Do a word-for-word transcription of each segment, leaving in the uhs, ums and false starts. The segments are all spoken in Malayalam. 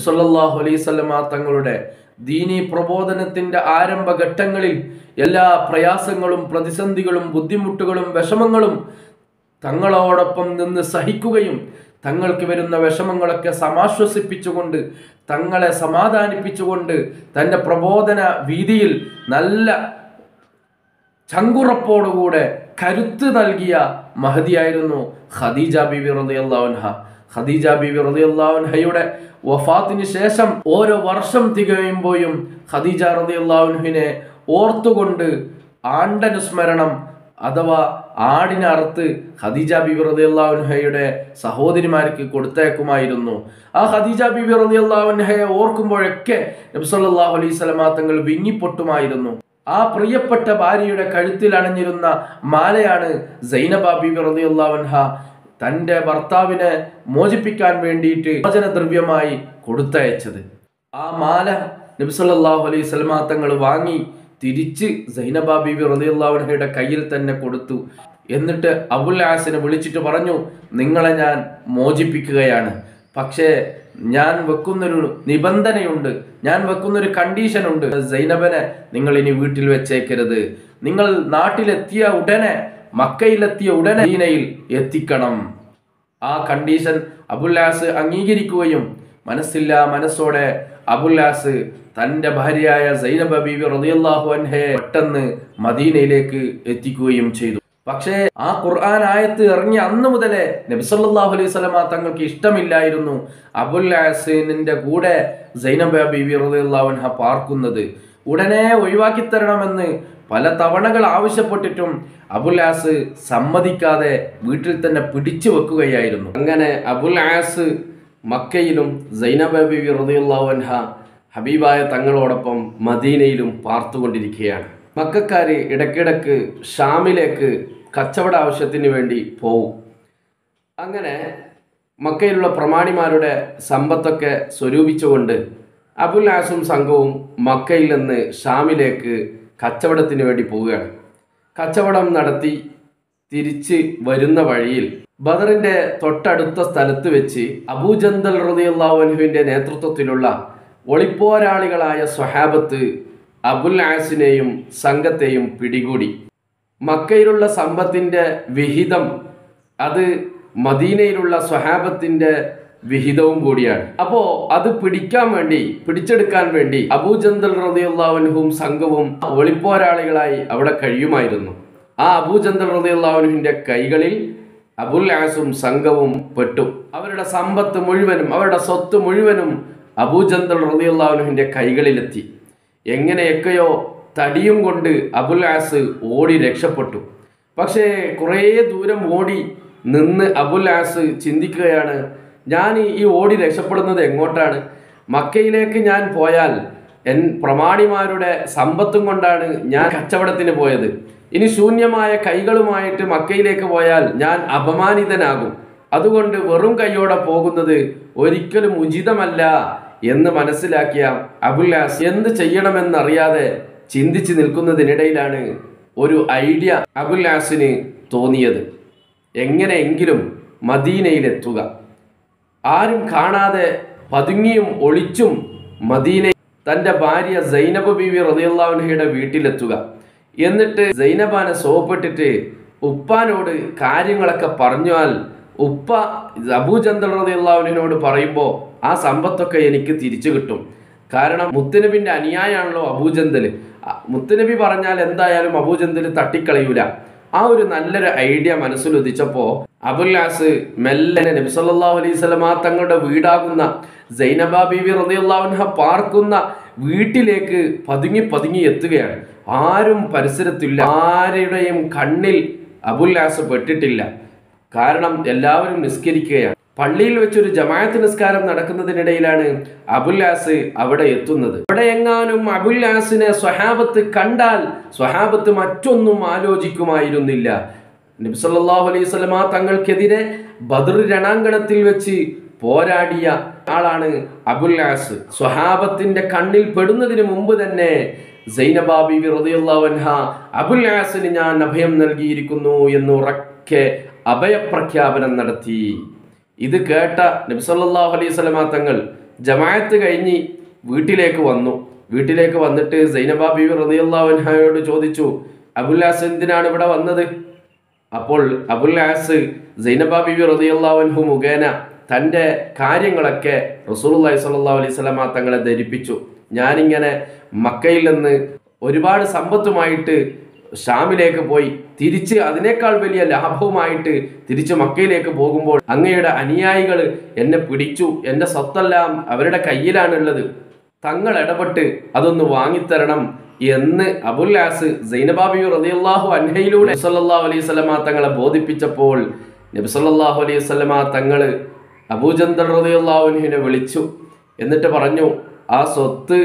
സല്ലല്ലാഹു അലൈഹി വസല്ലമ തങ്ങളുടെ ദീനി പ്രബോധനത്തിന്റെ ആരംഭഘട്ടങ്ങളിൽ എല്ലാ പ്രയാസങ്ങളും പ്രതിസന്ധികളും ബുദ്ധിമുട്ടുകളും വിഷമങ്ങളും തങ്ങളോടൊപ്പം നിന്ന് സഹിക്കുകയും തങ്ങൾക്ക് വരുന്ന വിഷമങ്ങളൊക്കെ സമാശ്വസിപ്പിച്ചുകൊണ്ട് തങ്ങളെ സമാധാനിപ്പിച്ചുകൊണ്ട് തൻ്റെ പ്രബോധന വീതിയിൽ നല്ല ചങ്കുറപ്പോടുകൂടെ കരുത്ത് നൽകിയ മഹദിയായിരുന്നു ഖദീജ ബീവി റളിയല്ലാഹു അൻഹ. ഖദീജ ബീവി റളിയല്ലാഹു അൻഹയുടെ വഫാത്തിന് ശേഷം ഓരോ വർഷം തികയുമ്പോഴും ഖദീജ റളിയല്ലാഹു അൻഹയെ ഓർത്തുകൊണ്ട് ആണ്ടനുസ്മരണം അഥവാ ആടിനെ അറുത്ത് ഖദീജ ബീവി റളിയല്ലാഹു അൻഹയുടെ സഹോദരിമാർക്ക് കൊടുത്തേക്കുമായിരുന്നു. ആ ഖദീജ ബീവി റളിയല്ലാഹു അൻഹയെ ഓർക്കുമ്പോഴൊക്കെ നബി സല്ലല്ലാഹു അലൈഹി വസല്ലമ തങ്ങൾ വിങ്ങിപ്പൊട്ടുമായിരുന്നു. ആ പ്രിയപ്പെട്ട ഭാര്യയുടെ കഴുത്തിൽ അണിഞ്ഞിരുന്ന മാലയാണ് സൈനബ ബീവി റളിയല്ലാഹു അൻഹ തൻ്റെ ഭർത്താവിനെ മോചിപ്പിക്കാൻ വേണ്ടിയിട്ട് മോചനദ്രവ്യമായി കൊടുത്തയച്ചത്. ആ മാല നബി സല്ലല്ലാഹു അലൈഹി വസല്ലമ തങ്ങൾ വാങ്ങി തിരിച്ച് സൈനബ ബീവി റളിയല്ലാഹു അൻഹയുടെ കയ്യിൽ തന്നെ കൊടുത്തു. എന്നിട്ട് അബുൽ ആസിനെ വിളിച്ചിട്ട് പറഞ്ഞു, നിങ്ങളെ ഞാൻ മോചിപ്പിക്കുകയാണ്, പക്ഷേ ഞാൻ വെക്കുന്നൊരു നിബന്ധനയുണ്ട്, ഞാൻ വെക്കുന്നൊരു കണ്ടീഷൻ ഉണ്ട്. സൈനബനെ നിങ്ങൾ ഇനി വീട്ടിൽ വെച്ചേക്കരുത്. നിങ്ങൾ നാട്ടിലെത്തിയ ഉടനെ മക്കയിലെത്തിയ ഉടനെ മദീനയിൽ എത്തിക്കണം. ആ കണ്ടീഷൻ അബുൽ ആസ് അംഗീകരിക്കുകയും മനസ്സില്ല മനസ്സോടെ അബുൽ ആസ് തൻ്റെ ഭാര്യയായ സൈനബ ബീവി റളിയല്ലാഹു അൻഹയെ പെട്ടെന്ന് മദീനയിലേക്ക് എത്തിക്കുകയും ചെയ്തു. പക്ഷേ ആ ഖുർആൻ ആയത്ത് ഇറങ്ങിയ അന്ന് മുതലേ നബി സല്ലല്ലാഹു അലൈഹി വസല്ലമ തങ്ങൾക്ക് ഇഷ്ടമില്ലായിരുന്നു അബുൽ ആസിന്റെ കൂടെ സൈനബ ബീവി റളിയല്ലാഹു അൻഹ പാർക്കുന്നത്. ഉടനെ ഒഴിവാക്കി തരണമെന്ന് പല തവണകൾ ആവശ്യപ്പെട്ടിട്ടും അബുൽ ആസ് സമ്മതിക്കാതെ വീട്ടിൽ തന്നെ പിടിച്ചു വെക്കുകയായിരുന്നു. അങ്ങനെ അബുൽ ആസ് മക്കയിലും സൈനബ ബീവി റളിയല്ലാഹു അൻഹ ഹബീബായ തങ്ങളോടൊപ്പം മദീനയിലും പാർത്തുകൊണ്ടിരിക്കുകയാണ്. മക്കക്കാര് ഇടയ്ക്കിടയ്ക്ക് ഷാമിലേക്ക് കച്ചവട ആവശ്യത്തിന് വേണ്ടി പോവും. അങ്ങനെ മക്കയിലുള്ള പ്രമാണിമാരുടെ സമ്പത്തൊക്കെ സ്വരൂപിച്ചുകൊണ്ട് അബുൽ ആസും സംഘവും മക്കയിൽ നിന്ന് ഷാമിലേക്ക് കച്ചവടത്തിന് വേണ്ടി പോവുകയാണ്. കച്ചവടം നടത്തി തിരിച്ച് വരുന്ന വഴിയിൽ ബദറിന്റെ തൊട്ടടുത്ത സ്ഥലത്ത് വെച്ച് അബൂജന്തൽ റളിയല്ലാഹു അൻഹുവിന്റെ നേതൃത്വത്തിലുള്ള ഒളിപ്പോരാളികളായ സ്വഹാബത്ത് അബുൽ ആസിനെയും സംഘത്തെയും പിടികൂടി. മക്കയിലുള്ള സമ്പത്തിന്റെ വിഹിതം അത് മദീനയിലുള്ള സ്വഹാബത്തിന്റെ വിഹിതവും കൂടിയാണ്. അപ്പോ അത് പിടിക്കാൻ വേണ്ടി പിടിച്ചെടുക്കാൻ വേണ്ടി അബൂജന്തൽ റളിയല്ലാഹു അൻഹുവും സംഘവും ഒളിപ്പോരാളികളായി അവിടെ കഴിയുമായിരുന്നു. ആ അബൂജന്തൽ റളിയല്ലാഹു അൻഹുവിന്റെ കൈകളിൽ അബുൽ ആസും സംഘവും പെട്ടു. അവരുടെ സമ്പത്ത് മുഴുവനും അവരുടെ സ്വത്ത് മുഴുവനും അബൂജന്തൽ റളിയല്ലാഹു അൻഹുവിന്റെ കൈകളിലെത്തി. എങ്ങനെയൊക്കെയോ തടിയും കൊണ്ട് അബുൽ ആസ് ഓടി രക്ഷപ്പെട്ടു. പക്ഷേ കുറേ ദൂരം ഓടി നിന്ന് അബുൽ ആസ് ചിന്തിക്കുകയാണ്, ഞാൻ ഈ ഓടി രക്ഷപ്പെടുന്നത് എങ്ങോട്ടാണ്? മക്കയിലേക്ക് ഞാൻ പോയാൽ എൻ പ്രമാണിമാരുടെ സമ്പത്തും കൊണ്ടാണ് ഞാൻ കച്ചവടത്തിന് പോയത്. ഇനി ശൂന്യമായ കൈകളുമായിട്ട് മക്കയിലേക്ക് പോയാൽ ഞാൻ അപമാനിതനാകും. അതുകൊണ്ട് വെറും കൈയോടെ പോകുന്നത് ഒരിക്കലും ഉചിതമല്ല എന്ന് മനസ്സിലാക്കിയ അബുൽ ആസ് എന്ത് ചെയ്യണമെന്നറിയാതെ ചിന്തിച്ച് നിൽക്കുന്നതിനിടയിലാണ് ഒരു ഐഡിയ അബുൽ ആസിന് തോന്നിയത്. എങ്ങനെയെങ്കിലും മദീനയിലെത്തുക, ആരും കാണാതെ പതുങ്ങിയും ഒളിച്ചും മദീന തൻ്റെ ഭാര്യ സൈനബ ബീവി റളിയല്ലാഹു അൻഹയുടെ വീട്ടിലെത്തുക. എന്നിട്ട് സൈനബാനെ സോപ്പിട്ടിട്ട് ഉപ്പാനോട് കാര്യങ്ങളൊക്കെ പറഞ്ഞാൽ ഉപ്പ അബൂജന്തൽ റളിയല്ലാഹു അൻഹുവിനോട് പറയുമ്പോൾ ആ സമ്പത്തൊക്കെ എനിക്ക് തിരിച്ചു കിട്ടും. കാരണം മുത്തുനബിന്റെ അനുയായാണല്ലോ അബൂജന്തൽ. മുത്തുനബി പറഞ്ഞാൽ എന്തായാലും അബൂജന്തൽ തട്ടിക്കളയൂല. ആ ഒരു നല്ലൊരു ഐഡിയ മനസ്സിലുദിച്ചപ്പോൾ അബുൽ ആസ് മെല്ലനെ നബി സല്ലല്ലാഹു അലൈഹി വസല്ലമ തങ്ങളുടെ വീടാകുന്ന സൈനബ ബീവി റളിയല്ലാഹു അൻഹ പാർക്കുന്ന വീട്ടിലേക്ക് പതുങ്ങി പതുങ്ങി എത്തുകയാണ്. ആരും പരിസരത്തില്ല, ആരുടെയും കണ്ണിൽ അബുൽ ആസ് പെട്ടിട്ടില്ല. കാരണം എല്ലാവരും നിസ്കരിക്കുകയാണ്. പള്ളിയിൽ വെച്ചൊരു ജമാഅത്ത് നിസ്കാരം നടക്കുന്നതിനിടയിലാണ് അബുൽ ആസ് അവിടെ എത്തുന്നത്. അവിടെ എങ്ങാനും അബുൽ ആസിനെ സ്വഹാബത്ത് കണ്ടാൽ സ്വഹാബത്ത് മറ്റൊന്നും ആലോചിക്കുമായിരുന്നില്ല. നബി സല്ലല്ലാഹു അലൈഹി വസല്ലമ തങ്ങൾക്കെതിരെ ബദർ രണാങ്കണത്തിൽ വെച്ച് പോരാടിയ ആളാണ് അബുൽ ആസ്. സ്വഹാബത്തിന്റെ കണ്ണിൽ പെടുന്നതിന് മുമ്പ് തന്നെ സൈനബ ബീവി റളിയല്ലാഹു അൻഹ അബുൽ ആസിന് ഞാൻ അഭയം നൽകിയിരിക്കുന്നു എന്ന് ഉറക്കെ അഭയപ്രഖ്യാപനം നടത്തി. ഇത് കേട്ട നബി സല്ലല്ലാഹു അലൈഹി വസല്ലമ തങ്ങൾ ജമാഅത്ത് കഴിഞ്ഞ് വീട്ടിലേക്ക് വന്നു. വീട്ടിലേക്ക് വന്നിട്ട് സൈനബ ബീവി റളിയല്ലാഹു അൻഹയോട് ചോദിച്ചു, അബുൽ ആസ് എന്തിനാണ് ഇവിടെ വന്നത്? അപ്പോൾ അബുൽ ആസ് സൈനബ ബീവി റളിയല്ലാഹു അൻഹു മുഖേന തൻ്റെ കാര്യങ്ങളൊക്കെ റസൂലുള്ളാഹി സ്വല്ലല്ലാഹു അലൈഹി വസല്ലമ തങ്ങളെ ധരിപ്പിച്ചു. ഞാനിങ്ങനെ മക്കയിൽ നിന്ന് ഒരുപാട് സമ്പത്തുമായിട്ട് ഷാമിലേക്ക് പോയി തിരിച്ച് അതിനേക്കാൾ വലിയ ലാഭവുമായിട്ട് തിരിച്ച് മക്കയിലേക്ക് പോകുമ്പോൾ അങ്ങയുടെ അനുയായികൾ എന്നെ പിടിച്ചു. എൻ്റെ സ്വത്തെല്ലാം അവരുടെ കയ്യിലാണുള്ളത്. തങ്ങൾ ഇടപെട്ട് അതൊന്ന് വാങ്ങിത്തരണം എന്ന് അബുൽ ആസ് സൈനബ ബീവി റളിയല്ലാഹു അൻഹയിലൂടെ നബി സല്ലല്ലാഹു അലൈഹി വസല്ലമ തങ്ങളെ ബോധിപ്പിച്ചപ്പോൾ നബി സല്ലല്ലാഹു അലൈഹി വസല്ലമ തങ്ങൾ അബൂജന്ദർ റളിയല്ലാഹു അൻഹുവിനെ വിളിച്ചു. എന്നിട്ട് പറഞ്ഞു, ആ സ്വത്ത്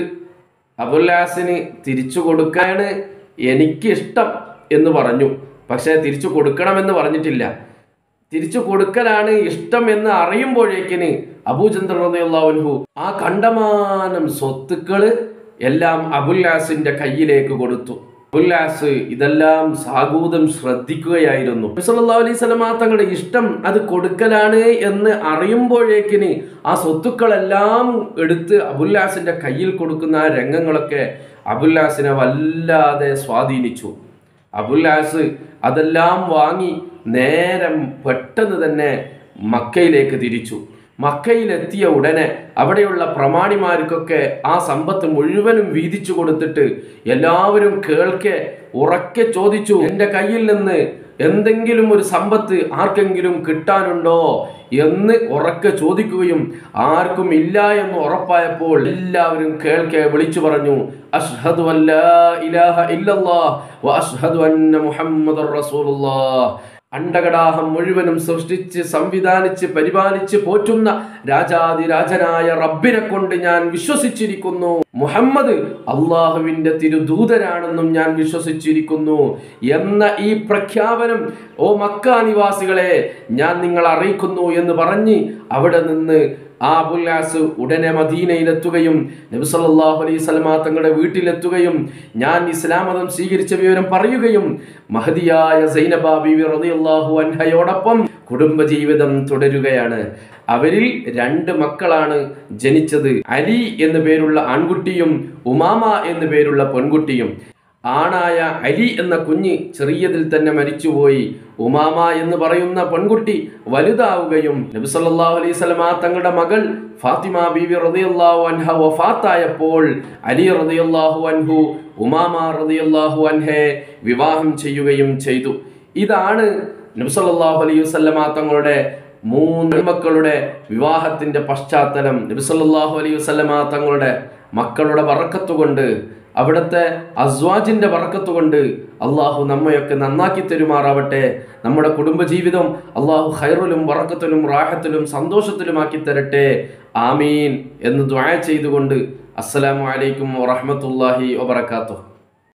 അബുൽ ആസിന് തിരിച്ചു കൊടുക്കാനാണ് എനിക്കിഷ്ടം എന്ന് പറഞ്ഞു. പക്ഷേ തിരിച്ചു കൊടുക്കണമെന്ന് പറഞ്ഞിട്ടില്ല. തിരിച്ചു കൊടുക്കലാണ് ഇഷ്ടം എന്ന് അറിയുമ്പോഴേക്കിന് അബൂജന്ദർ റളിയല്ലാഹു അൻഹു ആ കണ്ടമാനം സ്വത്തുക്കൾ എല്ലാം അബുൽ ആസിന്റെ കയ്യിലേക്ക് കൊടുത്തു. അബുൽ ആസ് ഇതെല്ലാം സാഗൂതം ശ്രദ്ധിക്കുകയായിരുന്നു. നബി സല്ലല്ലാഹു അലൈഹി വസല്ലമ തങ്ങളുടെ ഇഷ്ടം അത് കൊടുക്കലാണ് എന്ന് അറിയുമ്പോഴേക്കിന് ആ സ്വത്തുക്കളെല്ലാം എടുത്ത് അബുൽ ആസിന്റെ കയ്യിൽ കൊടുക്കുന്ന ആ രംഗങ്ങളൊക്കെ അബുൽ ആസിനെ വല്ലാതെ സ്വാധീനിച്ചു. അബുൽ ആസ് അതെല്ലാം വാങ്ങി നേരം പെട്ടെന്ന് തന്നെ മക്കയിലേക്ക് തിരിച്ചു. മക്കയിലെത്തിയ ഉടനെ അവിടെയുള്ള പ്രമാണിമാർക്കൊക്കെ ആ സമ്പത്ത് മുഴുവനും വീതിച്ചു കൊടുത്തിട്ട് എല്ലാവരും കേൾക്കെ ഉറക്കെ ചോദിച്ചു, എൻ്റെ കയ്യിൽ നിന്ന് എന്തെങ്കിലും ഒരു സമ്പത്ത് ആർക്കെങ്കിലും കിട്ടാനുണ്ടോ എന്ന് ഉറക്കെ ചോദിക്കുകയും ആർക്കും ഇല്ല എന്ന് ഉറപ്പായപ്പോൾ എല്ലാവരും കേൾക്കെ വിളിച്ചു പറഞ്ഞു, അഷ്ഹദു അല്ലാ ഇലാഹ ഇല്ലല്ലാഹ് വ അഷ്ഹദു അന്ന മുഹമ്മദർ റസൂലുള്ളാഹ്. അണ്ടകടാഹം മുഴുവനും സൃഷ്ടിച്ച് സംവിധാനിച്ച് പരിപാലിച്ച് പോറ്റുന്ന രാജാതിരാജനായ റബ്ബിനെ കൊണ്ട് ഞാൻ വിശ്വസിച്ചിരിക്കുന്നു. മുഹമ്മദ് അള്ളാഹുവിൻ്റെ തിരുദൂതരാണെന്നും ഞാൻ വിശ്വസിച്ചിരിക്കുന്നു എന്ന ഈ പ്രഖ്യാപനം ഓ മക്ക നിവാസികളെ ഞാൻ നിങ്ങൾ അറിയിക്കുന്നു എന്ന് പറഞ്ഞ് അവിടെ നിന്ന് ആ അബുൽ ആസ് ഉടനെ മദീനയിലെത്തുകയും നബി സല്ലല്ലാഹു അലൈഹി വസല്ലമ തങ്ങളുടെ വീട്ടിലെത്തുകയും ഞാൻ ഇസ്ലാം മതം സ്വീകരിച്ച വിവരം പറയുകയും മഹദിയായ സൈനബ ബീവി റളിയല്ലാഹു അൻഹയോടൊപ്പം കുടുംബജീവിതം തുടരുകയാണ്. അവരിൽ രണ്ട് മക്കളാണ് ജനിച്ചത്. അലി എന്നു പേരുള്ള ആൺകുട്ടിയും ഉമാമ എന്നു പേരുള്ള പെൺകുട്ടിയും. ആണായ അലി എന്ന കുഞ്ഞ് ചെറിയതിൽ തന്നെ മരിച്ചുപോയി. ഉമാമ എന്ന് പറയുന്ന പെൺകുട്ടി വലുതാവുകയും നബി സല്ലല്ലാഹു അലൈഹി വസല്ലമ തങ്ങളുടെ മകൾ ഫാത്തിമ ബീവി റളിയല്ലാഹു അൻഹ വഫാത്തായപ്പോൾ അലി റളിയല്ലാഹു അൻഹു ഉമാമ റളിയല്ലാഹു അൻഹയെ വിവാഹം ചെയ്യുകയും ചെയ്തു. ഇതാണ് നബി സല്ലല്ലാഹു അലൈഹി വസല്ലമ തങ്ങളുടെ മൂന്ന് മക്കളുടെ വിവാഹത്തിന്റെ പശ്ചാത്തലം. നബി സല്ലല്ലാഹു അലൈഹി വസല്ലമ തങ്ങളുടെ മക്കളുടെ ബറക്കത്ത് കൊണ്ട്, അവിടുത്തെ അസ്വാജിന്റെ ബറക്കത്ത് കൊണ്ട് അള്ളാഹു നമ്മയൊക്കെ നന്നാക്കി തരുമാറാവട്ടെ. നമ്മുടെ കുടുംബജീവിതം അള്ളാഹു ഖൈറിലും ബറക്കത്തിലും റാഹത്തിലും സന്തോഷത്തിലുമാക്കി തരട്ടെ. ആമീൻ എന്ന് ദുആ ചെയ്തുകൊണ്ട് അസ്സലാമു അലൈക്കും വറഹ്മത്തുള്ളാഹി വബറകാതുഹു.